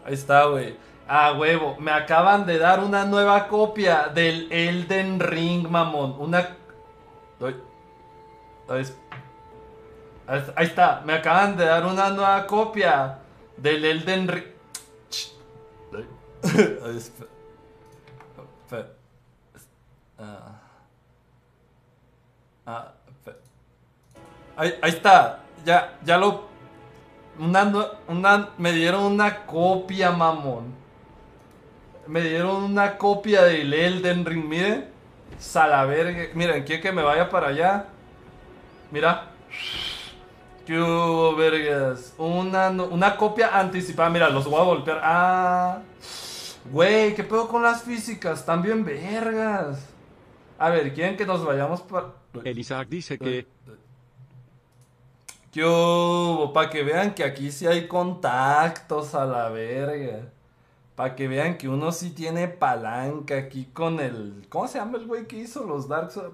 Ahí está, güey. Ah, huevo. Me acaban de dar una nueva copia del Elden Ring, mamón. Una. Ay, ay, ahí está. Me acaban de dar una nueva copia del Elden Ring. Ay, ay, ah, espera. Ahí está. Ya lo. Me dieron una copia, mamón. Me dieron una copia del Elden Ring, miren. Salaverga. Miren, quiero que me vaya para allá. Mira. ¿Qué hubo, vergas? Una copia anticipada. Mira, los voy a golpear. Ah. Güey, ¿qué pedo con las físicas? Están bien vergas. A ver, ¿quieren que nos vayamos para... El Isaac dice que ¿Qué hubo? Para que vean que aquí sí hay contactos a la verga. Para que vean que uno sí tiene palanca aquí con el... ¿Cómo se llama el güey que hizo los Dark Souls?